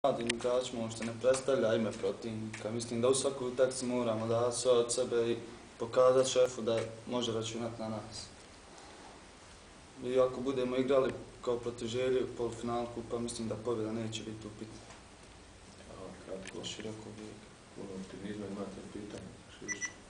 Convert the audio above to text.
Mladim igračima uopšte ne predstavlja ime protivnika. Mislim da u svakoj utakmici moramo dati sve od sebe i pokazati šefu da može računati na nas. I ako budemo igrali kao protiv Želje u polufinalu kupa, mislim da pobjeda neće biti upitna. Kratko, Široko bijeg. Puno optimizma imate pitanje.